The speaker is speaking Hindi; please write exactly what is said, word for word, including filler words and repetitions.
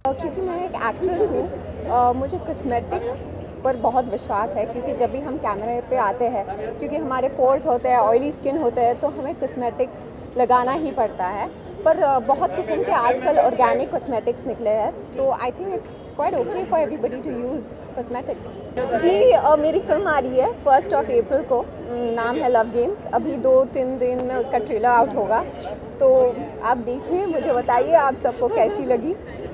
क्योंकि मैं एक एक्ट्रेस हूँ, मुझे कॉस्मेटिक्स पर बहुत विश्वास है, क्योंकि जब भी हम कैमरे पे आते हैं, क्योंकि हमारे पोर्स होते हैं, ऑयली स्किन होते हैं, तो हमें कॉस्मेटिक्स लगाना ही पड़ता है। पर बहुत किस्म के आजकल ऑर्गेनिक कॉस्मेटिक्स निकले हैं, तो I think it's quite okay for everybody to use cosmetics. जी, uh, मेरी फिल्म आ रही है फर्स्ट ऑफ अप्रैल को, नाम है लव गेम्स। अभी दो तीन दिन में उसका ट्रेलर आउट होगा, तो आप देखिए, मुझे बताइए आप सबको कैसी लगी।